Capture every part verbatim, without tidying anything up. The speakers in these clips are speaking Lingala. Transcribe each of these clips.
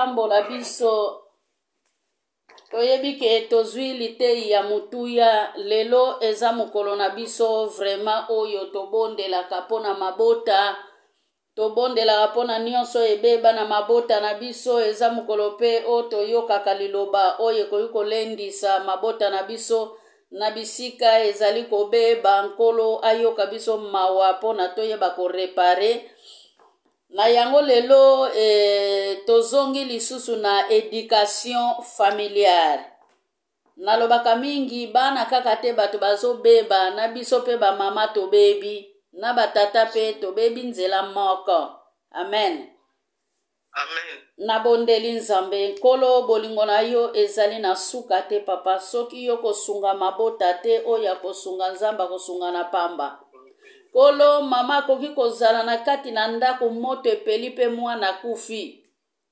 pambola biso toyebi ke tozwi litei ya mutuya lelo eza mokolo na biso vraiment oyo tobondelaka mpona mabota tobondelaka mpona nyonso ebeba na mabota na biso eza mokolo mpe oyo toyokaka liloba oyo ekoki kolendisa mabota na biso na bisika ezali kobeba nkolo ayoka biso mawa mpona toyeba korepare na yango lelo eh, tozongi lisusu na éducation familiale nalobaka mingi bana kaka te bato bazobeba na biso mpe bamama tobebi na batata mpe tobebi nzela moko amen amen nabondeli nzambe nkolo bolingo na yo ezali na suka te papa soki yo kosunga mabota te oyo ya kosunga nzambe kosunga na pamba kolo mama akoki kozala na kati na ndako moto epeli mpe mwana kufi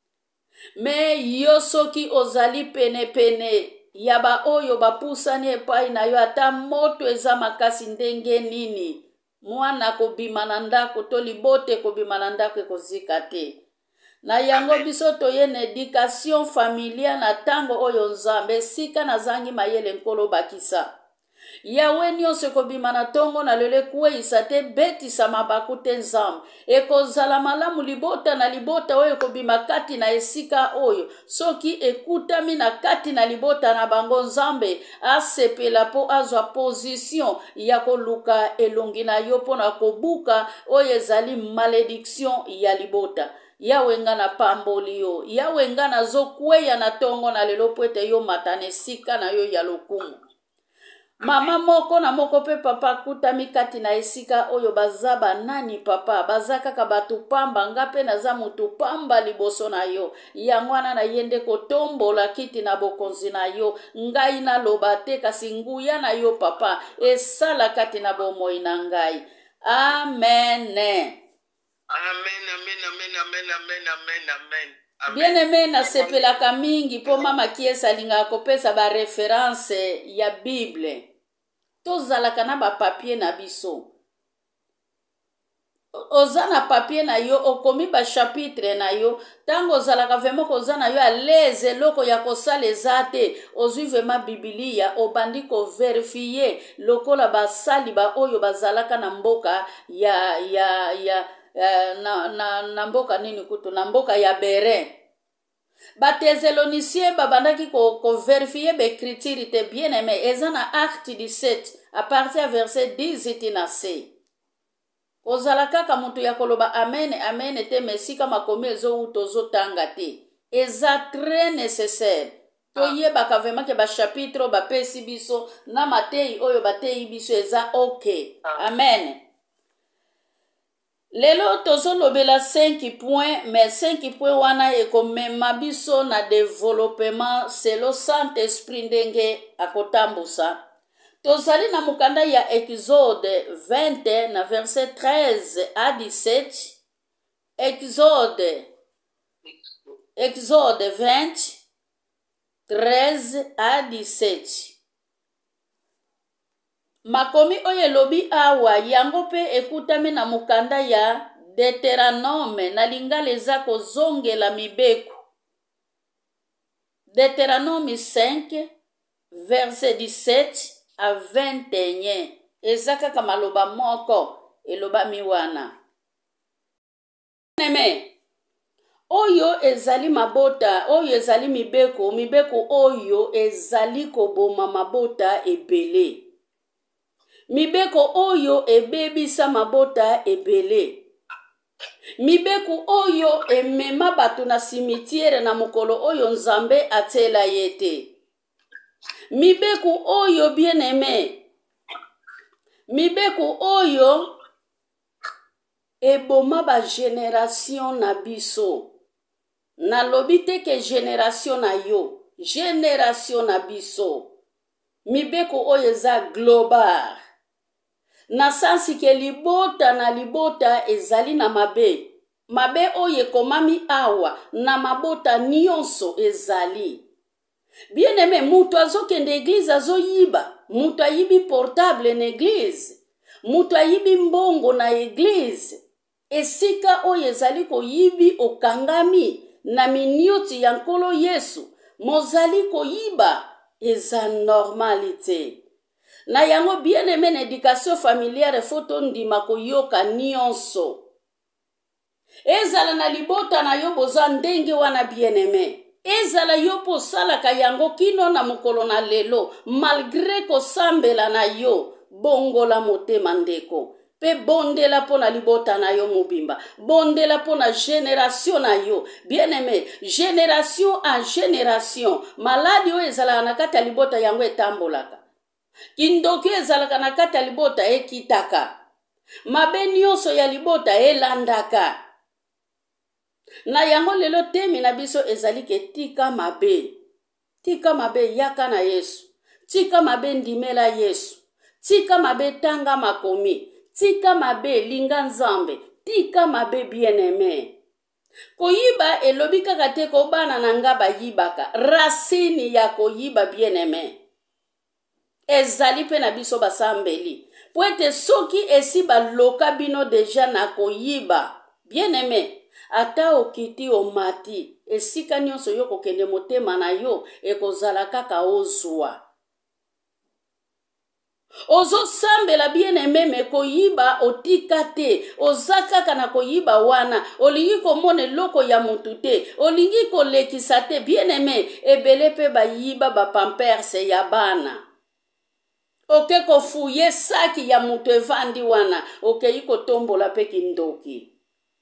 me yo soki ozali penepene ya baoyo bapusani epai na yo ata moto eza makasi ndenge nini mwana kobima na ndako to libote kobima na ndako ekozika te na yango biso toye na éducation familiale na ntango oyo nzambe esika nazangi mayele nkolo bakisa yawe nyonso ekobima na ntongo na lelo ekweyisa te betisa mabaku te nzambe ekozala malamu libota na libota oyo ekobima kati na esika oyo soki ekutami na kati na libota na bango nzambe asepela mpo azwa position ya koluka elongi na yo mpo na kobuka oyo ezali malédiction ya libota yawe nga na pamboli yo yawe nga nazokweya na ntongo na lelo po ete yo mata na esika na yo ya lokumu mama moko na moko pe papa kutami kati na esika oyo baza banani papa baza kaka bato pamba nga pe naza mutu pamba liboso na yo yango wana na ye nde kotombola kiti na bokonzi na yo ngai naloba te kasi nguya na yo papa esala kati na bomoi na ngai amen amen amen amen amen amen amen amen bien aimé nasepelaka mingi mpo mama kiesa alingaka kopesa bareference ya bible tozalaka na bapapie na biso oza na papie na yo okomi bachapitre na yo ntango ozalaka vraimen koza na yo aleze eloko ya kosala eza te ozwi vraimen bibilia obandi koverifie lokola basali baoyo bazalaka na mboka ya ya ya Uh, na, na, na mboka nini kutu na mboka ya Berin bathesalonicien babandaki koverifie ko baekritiri te bien aimé eza na acte dix-sept à partir ya verset dix iti na c kozala kaka mutu ya koloba amen amen te mesika makomi ezowuta ozotanga te eza très nécessaire toyebaka vraimen ke bachapitre oyo bapesi biso na matei oyo batei biso eza ok amen lelo tozolobela cinq points mais cinq points wana ekomema biso na développement selo saint esprit ndenge akotambusa tozali na mukanda ya exode vingt na verset treize à dix-sept exode exode vingt treize à dix-sept makomi oyo elobi awa yango mpe ekutami na mokanda ya Deutéronome na lingala eza kozongela mibeko Deutéronome cinq verset dix-sept à vingt et un eza kaka maloba moko elobami wana neme oyo ezali mabota oyo ezali mibeko mibeko oyo ezali koboma mabota ebele mibeko oyo ebebisa mabota ebele mibeko oyo emema bato na cimetière na mokolo oyo nzambe atiela ye te mibeko oyo bien aimé mibeko oyo eboma bagénération na biso nalobi te ke génération na yo génération na biso mibeko oyo eza global na sansi ke libota na libota ezali na mabe mabe oyo ekomami awa na mabota nyonso ezali bien aimé mutu azokende eglize azoyiba mutu ayibi portable na eglize mutu ayibi mbongo na eglize esika oyo ezali koyibi okangami na minioti ya nkolo Yesu mozali koyiba eza normalité. Na yango bien aimé na éducation familière foto ndima koyoka nyonso. Ezala na libota na yo boza ndenge wana bien aimé. Ezala yo posalaka yango kino na mokolo na lelo malgré kosambela na yo bongola motema ndeko. Pe bondela pona libota na yo mobimba. Bondela pona génération na yo. Bien aimé, génération en génération. Maladi o ezala na kati ya libota yango etambolaka. Kindoki ezalaka na kati ya libota ekitaka. Mabe nyonso ya libota elandaka. Na yango lelo temi na biso ezali ke tika mabe. Tika mabe yaka na Yesu. Tika mabe ndimela Yesu. Tika mabe tanga makomi. Tika mabe linga nzambe. Tika mabe bien-aimé. Koyiba elobi kaka te ko bana na nga bayibaka. Racine ya koyiba bien-aimé. Ezali pe na biso basambeli. Po ete soki esi baloka bino deja na koyiba. Bien-aimé. Ata okiti omati. Esika nyonso yo kokende motema na yo. Ekozala kaka ozwa. Ozo sambela bien-aimé me koyiba otika te. Ozaka na koyiba wana. Olingi komone loko ya mutu te. Olingi kolekisa te. Bien-aimé ebele pe bayiba ba pamperse ya bana. Oke kofuye saki ya mutu evandi wana. Oke yiko tombola pe kindoki.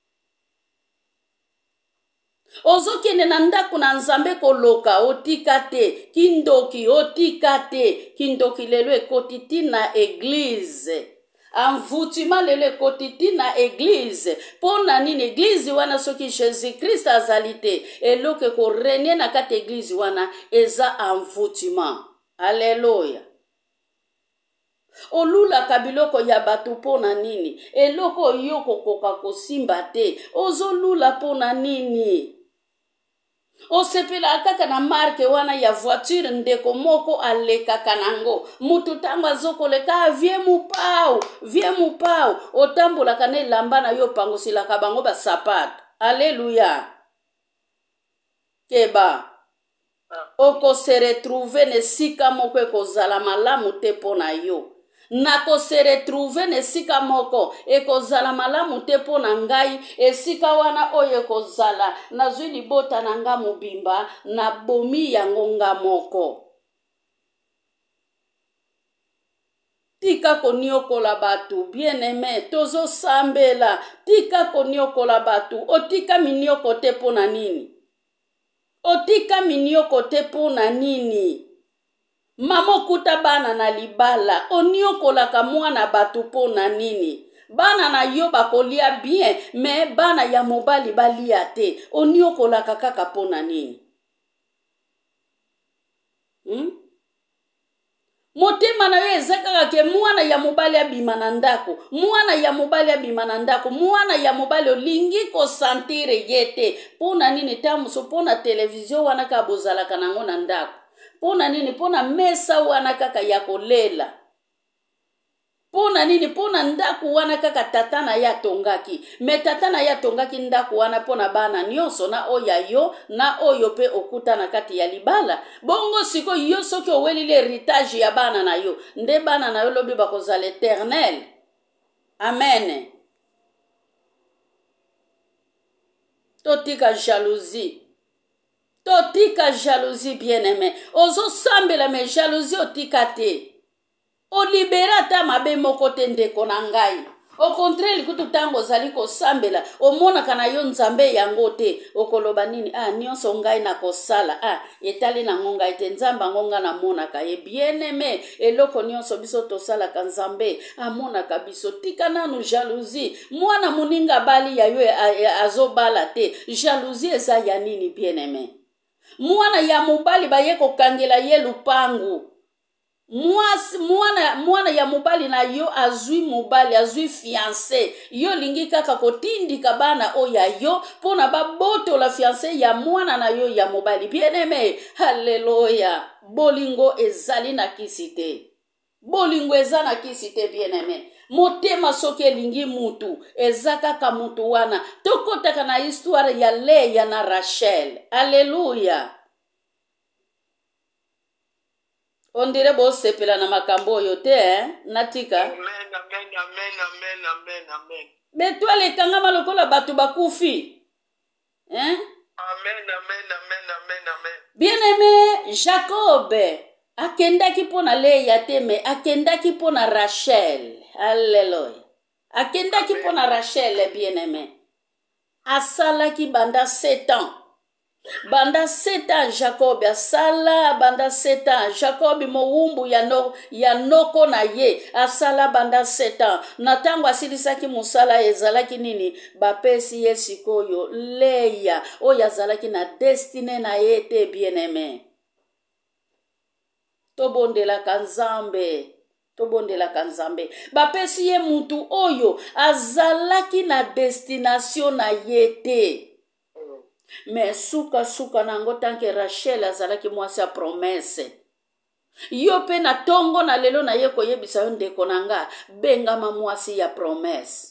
Ozo kende na ndaku na nzambe koloka otika te. Kindoki otika te. Kindoki lelo ekotiti na eglize. Envoûtement lelo ekotiti na eglize. Pona nini eglize wana soki Jésus Christ azali te. Eloke ko renie na kati eglize wana eza envoûtement. Alléluia. Olula kabiloko ya batu pona nini. Eloko yoko koka kosimba te. Ozo lula pona nini. Osepela kaka na marke wana ya voiture ndeko moko aleka kanango. Mutu tamba zoko leka vie mupau. Vie mupau. Otambola kane lamba na yo pangosila kabango ba sapato. Alléluia. Keba. Oko se retrouve ne sika moko ekozala malamu te pona yo. Nako se retrouve ne sika moko ekozala malamu te pona ngai esika wana oyo ekozala nazwi libota na nga mobimba na bomi yango nga moko. Tika koniokola batu bien-aimé tozo sambela. Tika koniokola batu otika minioko te pona nini. Otika minioko te pona nini. Mamo kuta bana na libala. Oniokolaka mwana batu pona nini. Bana na yo bakolia bien. Me bana ya mobali balia te. Oniokolaka kaka pona nini. Hmm? Motema na yo ezakaka ke mwana ya mobali abima na ndako. Mwana ya mobali abima na ndako. Mwana ya mobali olingi ko santire yete. Pona nini tamuso pona televizio wana ka bozalaka nango na ndako. Pona nini pona mesa wana kaka ya kolela. Pona nini pona ndaku wana kaka tatana ya tongaki. Me tatana ya tongaki ndaku wana pona bana nyonso na oya yo na oyo pe okuta na kati ya libala. Bongo siko yo soki oweli l'héritage ya bana na yo. Nde bana na yo lobi bakozala l'éternel. Amen. Totika jalousie. Totika jalousie bien-aimé. Ozo sambela me jalousie otika te. O libera ta mabe moko te ndeko na ngai. Au contraire kutu tango zali ko sambela. O mona kana yo nzambe yango te. Okoloba nini. Ah nyonso ngai na kosala. Ah etali na ngonga ete nzamba ngonga na mona ka. E bien-aimé. Eloko nyonso biso tosala ka nzambe. Ah mona ka biso. Tika nanu jalousie. Mwana muninga bali ya yo azo bala te. Jalousie eza ya nini bien-aimé. Mwana ya mobali baye kokangela ye lupangu. Mwana, mwana ya mobali na yo azui mobali, azui fiancé. Yo lingi kaka kotindika bana oya yo. Pona baboto la fiancé ya mwana na yo ya mobali. Bien-aimé, hallelujah. Bolingo ezali na kisite. Bolingo eza na kisite bien-aimé. motema soki elingi mutu eza kaka mutu wana. Tokotaka na histoire ya Leya na Rachel. Alléluia. On dirait bo sepela na makambo oyo te, eh? Natika. Amen, amen, amen, amen, amen, amen. Betwale kangama lokola batu bakufi. Hein? Amen, amen, amen, amen, amen. Bien-aimé, Jacob akendaki pona Leya te, me akendaki pona Rachel. Alléluia. Akendaki pona Rachel, bien-aimé. Asalaki banda sept ans. Banda sept ans Jacob asala banda sept ans Jacob mowumbu ya no ya noko na ye asala banda sept ans natango asilisaki musala ezalaki nini bapesi ye sikoyo Leya oyo azalaki na destine na ye te bien-aimé. Tobondelaka Nzambe tobondelaka Nzambe bapesi ye mutu oyo azalaki na destination na ye te. Mais suka suka nango tanke Rachel azalaki mwasi ya promesse. Yo pe na tongo na lelo na ye koyebisa yo ndeko nanga bengama mwasi ya promesse.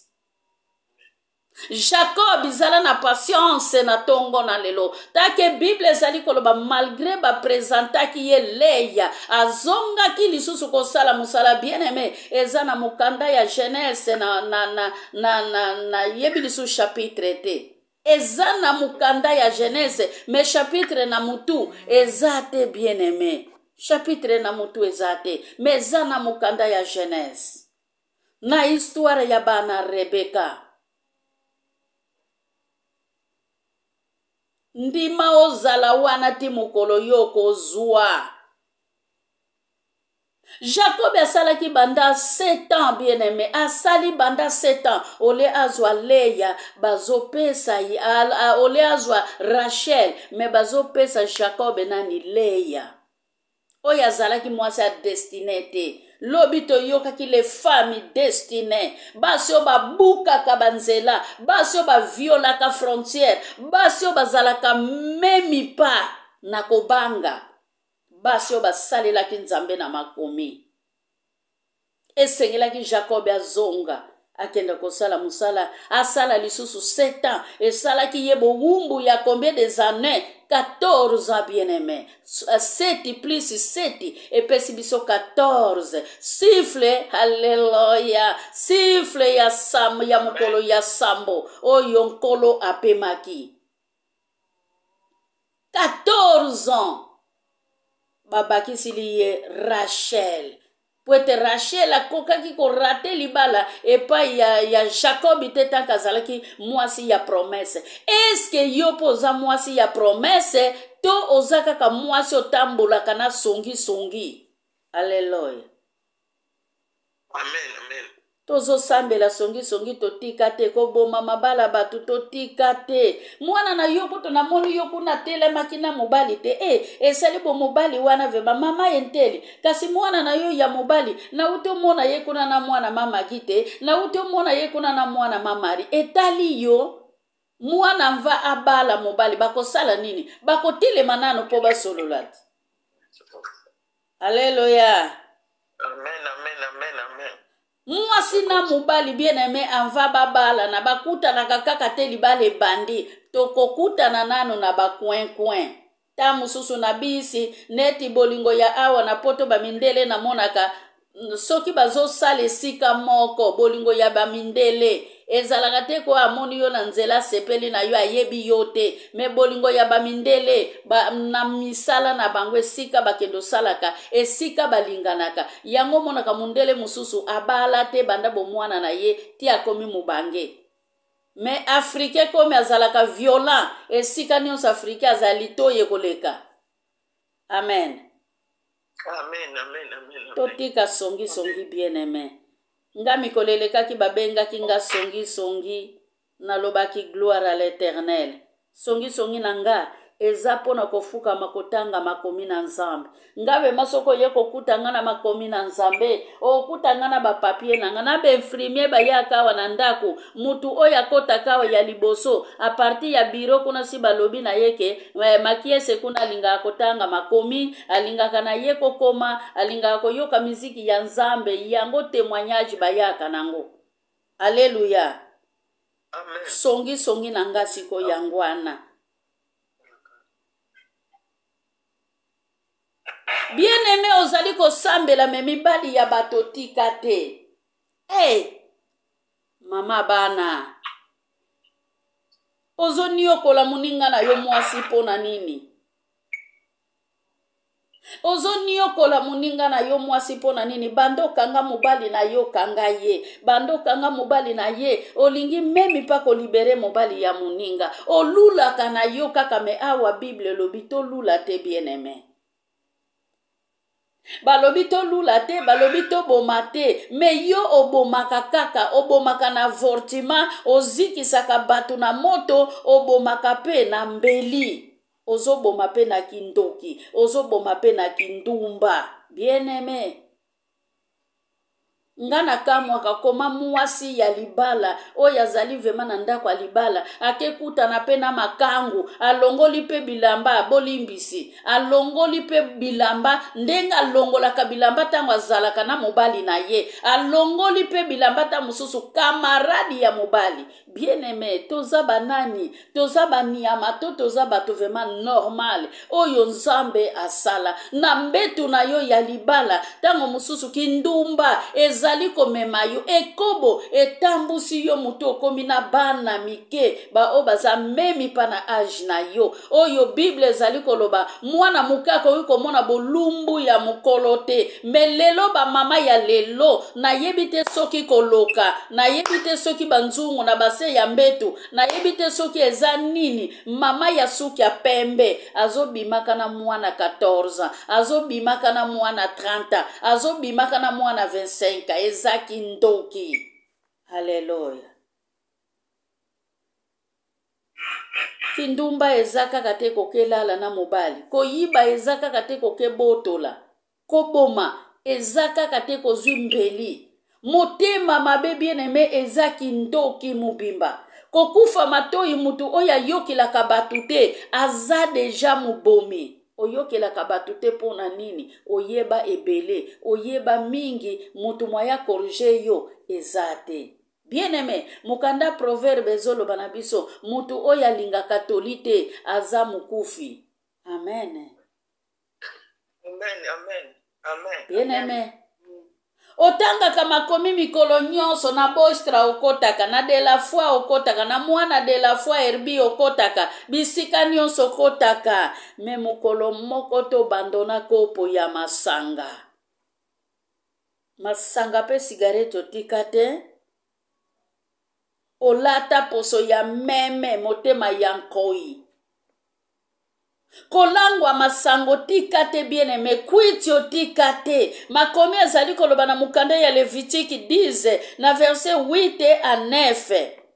Jacob izala na patience na tongo na lelo. Take Bible ezali koloba malgré ba présentaki ye Leya azonga ki lisusu kosala musala bien-aimé eza na mukanda ya Genèse na na na na na, na yebi lisusu chapitre te. Eza na mukanda ya Genèse, mais chapitre na mutu ezate bien-aimé. Chapitre na mutu ezate, mais eza na mukanda ya Genèse. Na histoire ya bana Rebeka. Ndima ozala wana ti mukolo yoko zwa. Jacob asalaki banda sept ans bien-aimé. Asali banda sept ans. Ole azwa Leya bazopesa ole azwa Rachel me bazopesa Jacob nani Leya. Oya azalaki mwasi ya destiné te. Lobi toyokaki les femmes destinées. Basi o babukaka banzela, basi o baviolaka frontière, basi o bazalaka memi pa na kobanga. Basi o basalelaki Nzambe na makomi. Esengelaki Jacob azonga akenda kosala musala asala lisusu sept ans esalaki ye bowumbu ya combien des années quatorze ans bien-aimé. sept plus sept epesi biso quatorze. Siffle haleluya. Siffle ya sam ya mukolo ya sambo oyo nkolo apemaki. quatorze ans. Babakisi liye Rachel. Pwete Rachel akokaki ko rate libala epa ya, ya Jacob ite tanka azalaki mwasi ya promesse. Eske yo poza mwasi ya promesse to ozaka ka mwasi otambolaka na songi songi. Alléluia. Amen, amen. Tozo sambela songi songi totika te koboma mabala batu totika te. Mwana na yoko to na moni yoko na tele makina mobali te. Eh, esali bo mobali wana veba mama enteli. Kasi mwana na yo ya mobali na uto mona ye kuna na mwana mama gite na uto mona ye kuna na mwana mamari. Etali yo mwana mva abala mobali bako sala nini? Bako tile manano po basololati. Alléluia. Amen, amen, amen, amen. Mwasi na mubali bien-aimé anva babala na bakuta na kakaka te libale bandi tokokuta na nano na bakwen kwen ta mususu na bisi neti bolingo ya awa na poto bamindele na monaka soki bazo sale sika moko bolingo ya bamindele ezalaka te ko amoni yo na nzela sepeli na yo ayebi yo te me bolingo ya bamindele ba, na misala na bango esika bakendo salaka esika balinganaka yango monaka mundele mususu abala te banda bomwana na ye ti akomi mubange me afrike komi azalaka violent esika nyonso afrike azali toye koleka. Amen. Amen, amen, amen. Totika songi songi bien-aimé. Nga mikolelekaki babengaki nga songi songi nalobaki gloire à l'Éternel. Songi songi nanga eza pona kofuka makotanga makomi na nzambe ngabe masoko ye kokuta nga na makomi na nzambe okuta nga na bapapie na nga na bainfirmier bayaka awa na ndako mutu oyo akotaka awa ya liboso a partir ya biro kuna si balobi na yeke makiese kuna alingaka kotanga makomi alingaka na ye kokoma alingaka koyoka miziki ya nzambe yango témoignage bayaka nango. Alléluia. Amen. Songi songi na nga siko yango wana. Bien-aimé ozali kosambela me mibali ya bato tika te. Hey, mama bana. Ozoni okola muninga na yo mwasi pona nini? Ozoni okola muninga na yo mwasi pona nini? Bando kanga mobali na yo kanga ye. Bando kanga mobali na ye. Olingi memi pa ko libere mobali ya muninga. Olula kana yo kaka me awa Bible lobito lula te bien-aimé. Balobi to lula te, balobi to boma te, me yo obomaka kaka, obomaka na vortima, ozikisaka batu na moto, obomaka pe na mbeli, ozo boma pe na kindoki, ozo boma pe na kindumba. Bien-aimé, ngana kamwaka koma mwasi ya libala oyo azali vema na ndako ya libala akekuta na pe na makangu alongoli pe bilamba bolimbisi alongoli pe bilamba ndenga alongolaka bilamba tango azalaka na mobali na ye alongoli pe bilamba ta mususu kamaradi ya mobali. Bien-aimé, toza banani toza baniama to toza bato vema normal oyo nzambe asala na mbetu na yo ya libala tango mususu kindumba ezali komema yo ekobo etambusi yo mutu okomi na bana mike ba o baza memi pa na age na yo oyo Bible ezali koloba mwana mukako oyo komona bolumbu ya mukolo te me lelo ba mama ya lelo na yebite soki koloka na yebite soki banzungu na base ya mbetu na yebite soki eza nini mama ya suki ya pembe azobimaka na mwana quatorze azobimaka na mwana trente azobimaka na mwana vingt-cinq eza kindoki. Haleluya. Kindumba eza kaka te kokelala na mobali koyiba eza kaka te kokebotola koboma eza kaka te kozwi mbeli motema mabe bien-aimé eza kindoki mubimba kokufa matoi mutu oyo ayokelaka batu te aza deja mubomi oyokelaka batu te pona nini oyeba ebele oyeba mingi mutu mwaya korige yo eza te. Bien-aimé, mukanda proverbe ezoloba na biso mutu oyo alingaka toli te aza mukufi. Amen. Amen, amen, amen. Bien-aimé, otangaka makomi mikolo nyonso na bostra okotaka na de la foi okotaka na mwana de la foi herbi okotaka bisika nyonso okotaka me mokolo moko to bandona kopo ya masanga masanga pe sigareto tika te olata poso ya meme motema ya nkoi kolangwa masango tika te bien-aimé kwitio tika te makomi ezali koloba na mukanda ya Levitique dix na verset huit à neuf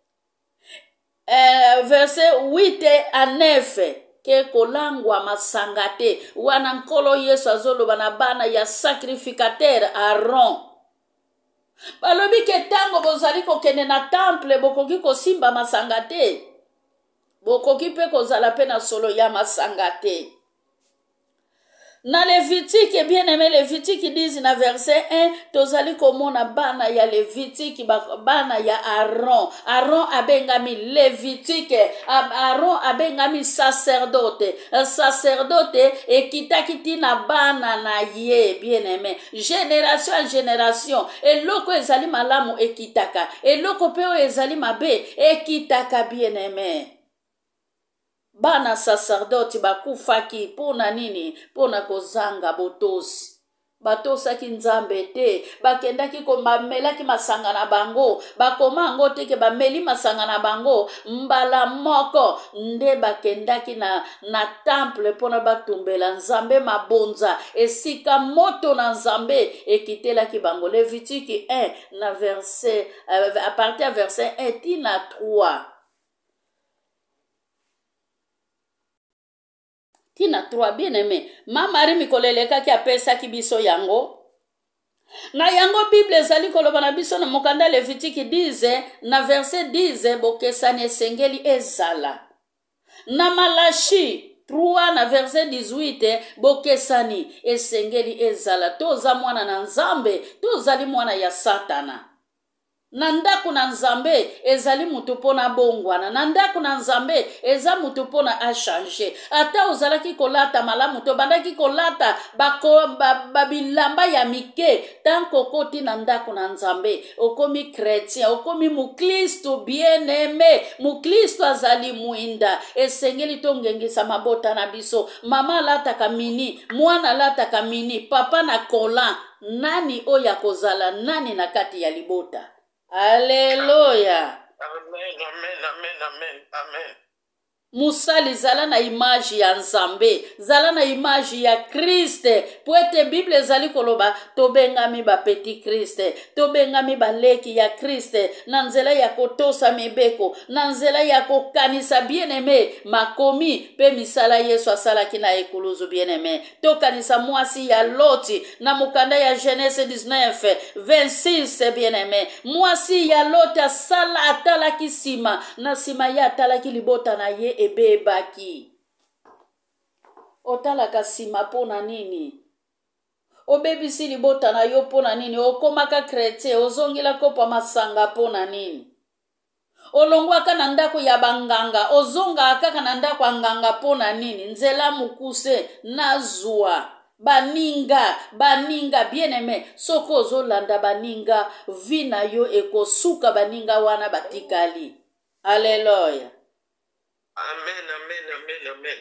euh, verset huit à neuf ke kolangwa masanga te wana nkolo Yesu azoloba na bana ya sacrificateur Aaron balobi ke tango bozali kokende na temple bokoki kosimba masanga te bokoki pe kozala pe na solo ya masanga te. Na Levitique, bien-aimé, Levitique dix na verset un, tozali komona bana ya Levitique, bana ya Aaron. Aaron abengami Levitique, Aaron abengami sacerdote. Sacerdote ekitaki tina bana na ye, bien-aimé. Génération à génération, eloko ezali malamu ekitaka, eloko peo ezali mabe ekitaka, bien-aimé. Bana sacerdote bakufaki pona nini pona kozanga botosi batosaki nzambe te bakendaki komamelaki masanga na bango bakoma ngo teke bameli masanga na bango mbala moko nde bakendaki na na temple pona batumbela nzambe mabonza esika moto na nzambe ekitelaki bango. Levitique un na verset à partir à verset un tina trois. Tina trois bien aimé. Ma mari mikoleleka ki apesa ki biso yango. Na yango Bible ezali koloba na biso na mokanda Levitiki dize na verset dize bokesani esengeli ezala. Na Malachi trois na verset dix-huit bokesani esengeli ezala. Toza mwana na Nzambe, tozali mwana ya Satana. Na ndako na Nzambe ezali mutu pona bongwana. Na ndako na Nzambe eza mutu pona achange. Ata ozalaki kolata malamu to bandaki kolata bako babilamba ya mike tanko koti na ndako na Nzambe okomi chrétien okomi mukristo bien aimé mukristo azali muinda esengeli tongengisa mabota na biso mama lata kamini mwana lata kamini papa na kola nani oya kozala nani na kati ya libota. Alléluia. Amen, amen, amen, amen, amen. Musali zala na image ya Nzambe, zala na image ya Kriste. Poete Bible zali koloba tobengami ba petit Kriste, tobengami ba leki ya Kriste, na nzela ya kotosa mibeko, na nzela ya kokanisa bien-aimé, makomi pe misala Yesu asalaki na ekuluzu bien-aimé. Tokanisa mwasi ya Loti na mukanda ya Genèse dix-neuf vingt-six bien-aimé. Mwasi ya Loti asala atalaki sima, na sima ya atalaki libota na ye ebebaki. Otalaka sima pona nini? Obebisi libota na yo pona nini? Okomaka chrétien ozongela kopa masanga pona nini? Olongwaka na ndako ya banganga ozonga kaka na ndako ya nganga pona nini? Nzela mukuse nazwa baninga baninga bien-aimé soko ozolanda baninga vina yo ekosuka baninga wana batikali. Alléluia. Amen, amen, amen, amen.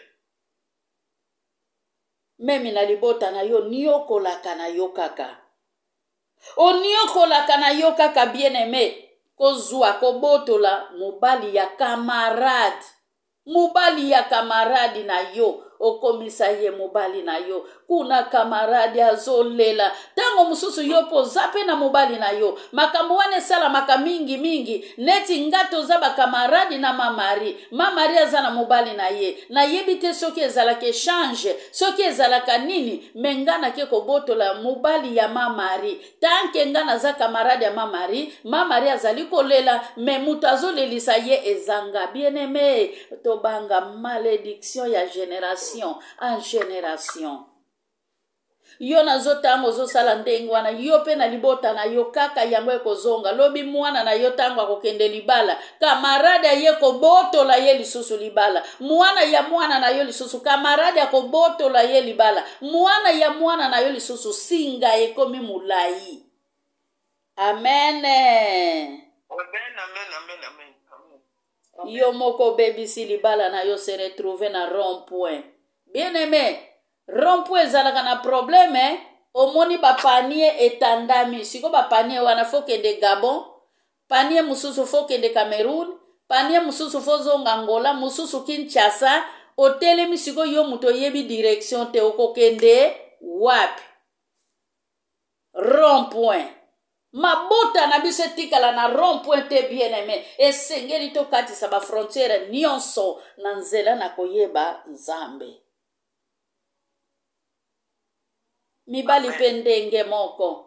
Memi na libota na yo niokolaka na yo kaka. O niokolaka na yo kaka bien-aimé. Kozwa kobotola mobali ya kamarade. Mobali ya kamaradi na yo. Okomisa ye mobali na yo. Kuna kamaradi azolela. Tango mususu yo po zape na mobali na yo. Makambo wane sala maka mingi mingi. Neti ngato zaba kamaradi na mamari. Mamari azana mobali na ye. Na yebite soki ezalake change. Soki ezalaka nini. Mengana ke kobotola mobali ya mamari. Tanke ngana za kamaradi ya mamari. Mamari azali kolela. Me mutu azolelisa ye ezanga. Bien-aimé. Tobanga malédiction ya génération en génération. Yo nazo tango zo sala ndenge wana yo pe na libota na yo kaka yango ekozonga lobi mwana na yo tango akokende libala kamarada ye kobotola ye lisusu libala mwana ya mwana na yo lisusu kamarada akobotola ye libala mwana ya mwana na yo lisusu singa ekomi mulai. Amen. Amen, amen, amen, amen. Yo moko baby si libala na yo se retrouve na rond-point. Bien-aimé, rond-point ezalaka na problème, omoni ba panier etandami. Siko ba panier wana foke de Gabon, panier mususu foke de Cameroun, panier mususu fozonga Angola, mususu Kinshasa, otelemi siko yo muto yebi direction te okokende wapi. Rond-point. Mabota na biso etikala na rond-point te bien-aimé. Esengeli to katisa ba frontiere nyonso na nzela na koyeba Nzambe. Mibali pendenge moko.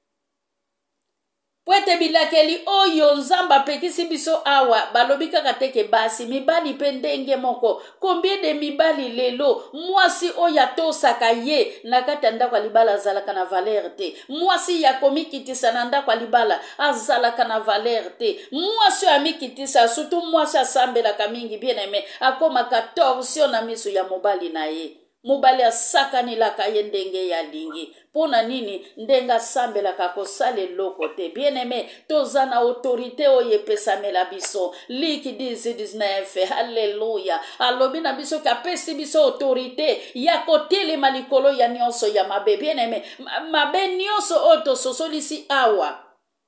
Pwete bilakeli oyo Nzamba pekisi biso awa balobika kateke basi mibali pendenge moko. Combien de mibali lelo mwasi oya tosaka ye nakata ndako libala azalaka na valeur te. Mwasi ya komikitisa na ndako libala azalaka na valeur te. Mwasi amikitisa surtout mwasi asambelaka mingi bien-aimé akomaka torsion na miso ya mobali na ye. Mobali asakani laka ye ndenge ya lingi. Pona nini ndenga sambela kako sale loko te. Bien-aimé, toza na autorité oye pesamela biso. Liki dix dix-neuf, alléluia. Alobi na biso kapesi biso autorité. Ya kotele malikolo ya nyonso ya mabe. Bien-aimé, mabe nyonso oto sosolisi awa.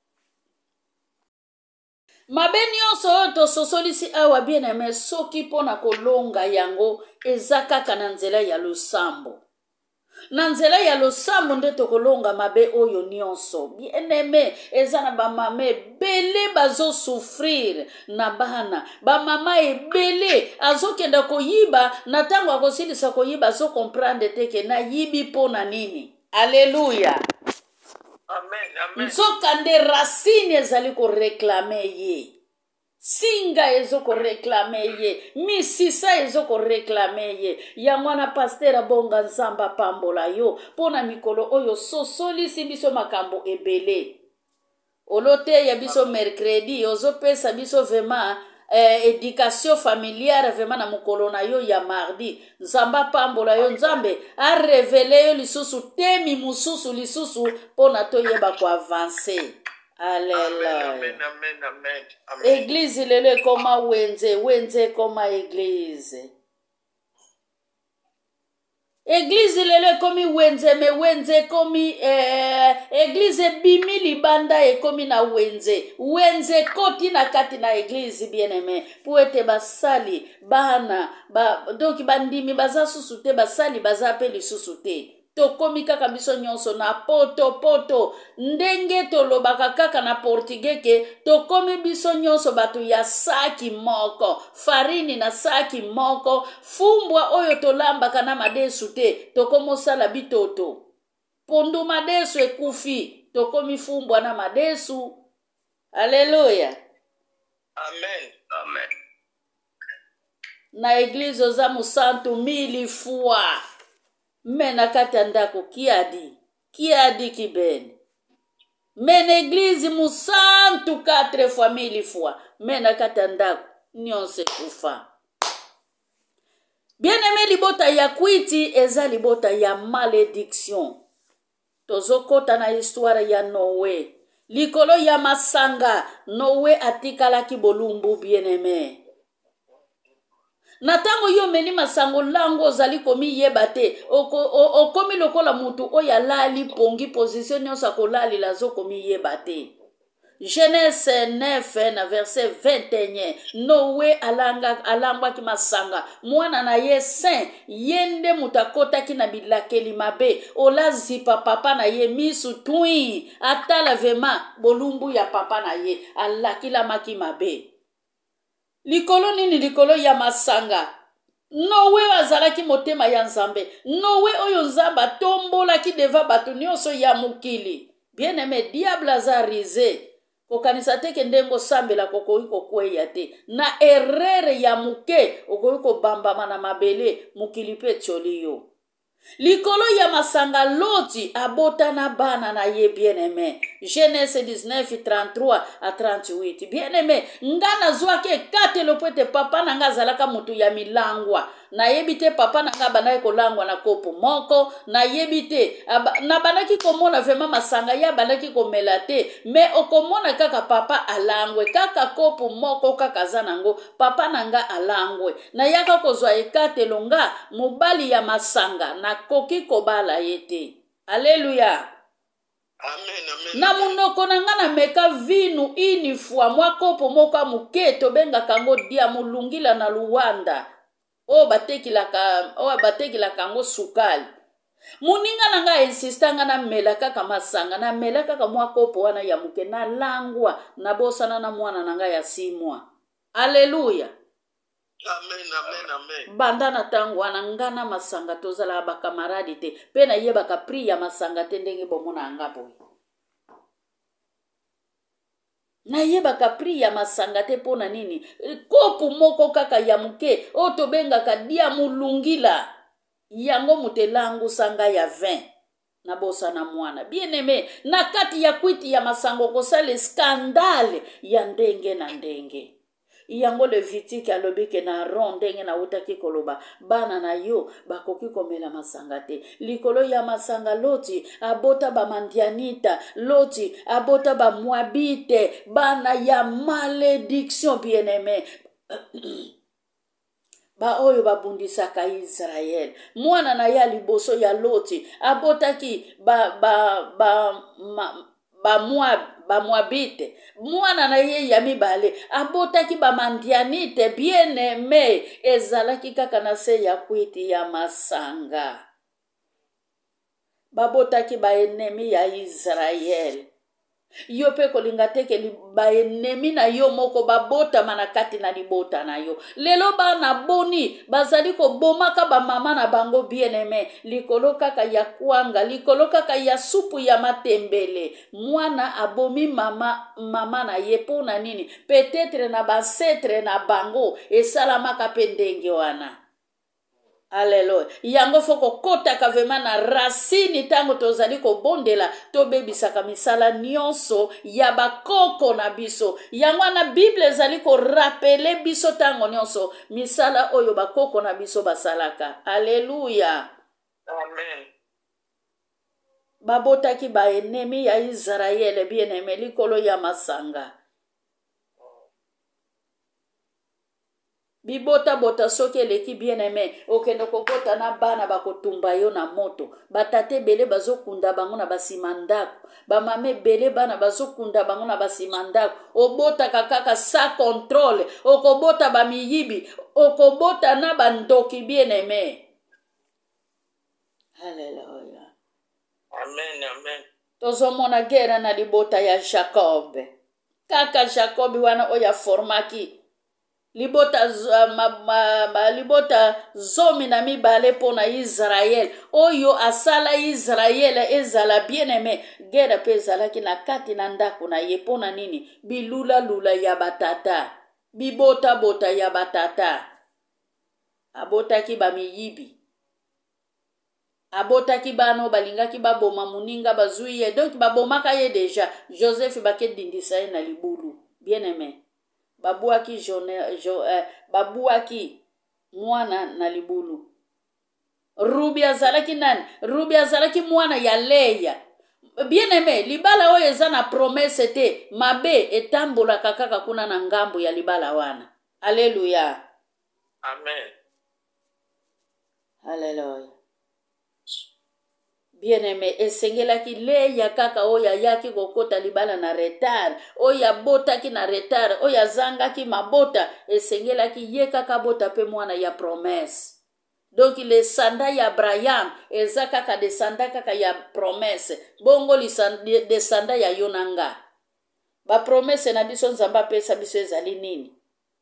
Mabe nyonso oto sosolisi awa bien-aimé soki pona kolonga yango ezaka kana nzela ya lusambo. na nzela ya losambo nde tokolonga mabe oyo nyonso. Bien-aimé, eza na bamama ebele bazosouffrir na bana, bamama ebele azokenda koyiba, na ntango akosilisa koyiba azokomprendre te ke nayibi mpo na nini. Alleluya. Amen, amen. Nzoka nde racine ezali koreklame ye, singa ezoko reklame ye, misisa ezoko reklame ye. Yango wana pasteur abonga nzamba pambola yo pona mikolo oyo sosolisi biso makambo ebele. Olote ya biso mercredi ozopesa biso vema eh, éducation familiale vema na mokolo na yo ya mardi. Nzamba pambola yo, nzambe a révélé yo lisusu temi mususu lisusu pona to yeba ko avancer. Alléluia. Amen, amen, amen, amen. Église lele koma wenze, wenze koma église. Église lele komi wenze, me wenze komi eh, église bimi libanda e komi na wenze. Wenze koti na kati na église bien-aimé. Pour ete basali, bana, ba, donc bandimi baza susute, basali baza pe li susute. Tokomi kaka biso nyonso na poto poto ndenge tolobaka kaka na portugais ke tokomi biso nyonso bato ya saki moko, farini na saki moko, fumbwa oyo tolambaka na madesu te tokomosala bitoto, pondu madesu ekufi tokomi fumbwa na madesu. Alleluya. Amen, amen. Na église oza musantu mille fois. Mena kati ndako kiadi kiadi kibeni mena église musantu quatre fois mille fois mena kati ndako nyonse kufa. Bien-aimé, libota ya kwiti eza libota ya malédiction. Tozokota na histoire ya Noé likolo ya masanga. Noé atikalaki bolumbu bien-aimé. Na tango yo meni masango lango ozali komi yeba te, okomi lokola mutu oya lali pongi position nyonso akolali lazo komi yeba te. Genèse neuf na verset vingt et un. Noé alanga alangwaki masanga, mwana na ye saint, yende mutakotaki na bilakeli mabe, ola zipa papa na ye misu tui, atala vema bolumbu ya papa na ye, alakila maki mabe. Likolo nini likolo ya masanga. Noé azalaki motema ya nzambe. Noé oyo nzamba tombolaki deva bato nyonso ya mukili. Bien-aimé, diable azarize. Kokanisa teke ndengo sambela kokoyi kokweya te. Na erreur ya muke okoyi kobambama na mabele mukili pe tcholiyo. Likolo ya masanga Loti abota na bana na ye bien-aimé. Genèse dix-neuf trente-trois à trente-huit. Bien-aimé, ngana zwake kate lopete papa nanga zalaka mutu ya milangwa. Na yebite papa nanga banaki kolangwa na kopo moko. Na yebite na banaki komona vema masanga ya banaki komela te. Me okomona kaka papa alangwe. Kaka kopo moko kaka zanango. Papa nanga alangwe. Na yaka kozwa ekate longa mobali ya masanga. Na koki kobala yete. Alléluia. Amen, amen. Na munoko nanga na meka vinu ini fwa mwakopo moka muketo benga kango dia mulungila na luwanda. O batekila ka o batekila kango sukali. Muninga nanga insistanga na mela kaka masanga na mela kaka mwakopo wana ya muke na langwa na bosana na mwana nanga ya simwa. Alléluia. Amen, amen, amen. Banda na tango wana ngana masanga tozala bakamaradi te. Pena yeba ka pri ya masanga te ndenge bomona ngapo. Na yeba ka pri ya masanga te pona nini. Kopu moko kaka ya muke. Oto benga ka dia mulungila. Yango mutelangu sanga ya vingt. Na bosa na mwana. Bien-aimé, na kati ya kwiti ya masango kosale skandale ya ndenge na ndenge. Yango Levitique alobike na ron ndenge na utaki koloba bana na yo bakoki komela masanga te. Likolo ya masanga Loti abota ba mandianita, Loti abota ba moabite, bana ya malédiction bien-aimé. Ba oyo babundisaka Israel. Mwana na ya liboso ya Loti abotaki ba ba ba ma, ba moab ba moabite. Mwana na ye ya mibale abotaki ba mandianite bien-aimé ezalaki kaka na se ya kwiti ya masanga. babotaki baennemi ya Israel. Yo pe kolinga te ke baennemi na yo moko babotama na kati na libota na yo. Lelo bana boni bazali kobomaka bamama na bango bien aimé, likolo kaka ya kwanga, likolo kaka ya supu ya matembele. Mwana abomi mama mama na ye pona nini? Peut-être na bansetre na bango esalamaka pe ndenge wana. Alléluia. Yango foko kota kavema na racine tango tozali ko bondela to bebisaka misala nyonso ya bakoko na biso. Yango na Bible zali ko rappeler biso tango nyonso misala oyo bakoko na biso basalaka. Alléluia. Amen. Babotaki ba ennemi ya Israel bien-aimé likolo ya masanga. Bibota bota soki eleki bien-aimé okende kokota na bana bakotumba yo na moto. Batate bele bazokunda bango na basima ndako. Bamame bele bana bazokunda bango na basima ndako. Obota kaka sa contrôle. Okobota bamiyibi. Okobota na bandoki bien-aimé. Alléluia. Amen, amen. Tozomona guerre na libota ya Jacob. Kaka Jacob wana oya formaki. Libota, uh, ma, ma, ma, libota zomi na mibale pona Israel. Oyo asala Israel ezala bien-aimé. Gera pe ezalaki na kati na ndako na ye pona nini? Bilula lula ya batata. Bibota bota ya batata. Abotaki bamiyibi. Abotaki bano balingaki baboma muninga bazui ye. Donc babomaka ye deja. Joseph bake dindisa ye na libulu. Bien-aimé. Babuaki jone, jo, eh, babuaki mwana na libulu. Rubi azalaki nani? Rubi azalaki mwana ya Leya. Bien-aimé, libala oyo eza na promesse te. Mabe etambola kaka kuna na ngambo ya libala wana. Alléluia. Amen. Alléluia. Bien-aimé, esengelaki Leya kaka oya yaki kokota libala na retard, oya botaki na retard, oya zangaki mabota, esengelaki ye kaka bota pe mwana ya promesse. Donc le sanda ya Abraham, eza kaka de sanda kaka ya promesse. Bongo li de sanda ya Yonanga. Ba promesse na biso nzamba pesa biso ezali nini?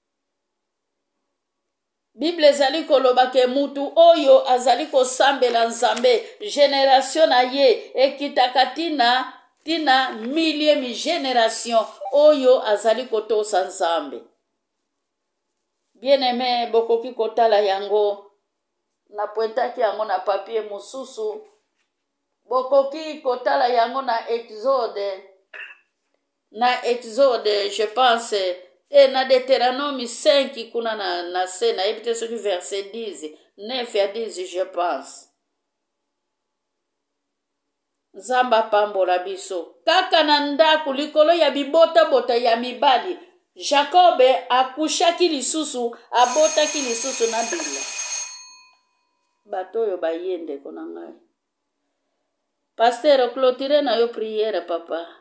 Bible ezali koloba ke mutu oyo azali kosambela nzambe generation na ye ekitaka tina tina milie mi generation oyo azali kotosa nzambe. Bien-aimé, bokoki kotala yango na pointaki yango na papier mususu. Bokoki kotala yango na Exode na Exode je pense. Et na Deutéronome cinq, kuna na, na se, na epite soki verset dix, neuf à dix, je pense. Zamba pambola biso. Kaka na ndaku likolo ya bibota bota ya mibali. Jacobe akushaki lisusu, abotaki lisusu na bila. Bato yo bayende kona ngai. Pasteur, clôturer na yo prière, papa.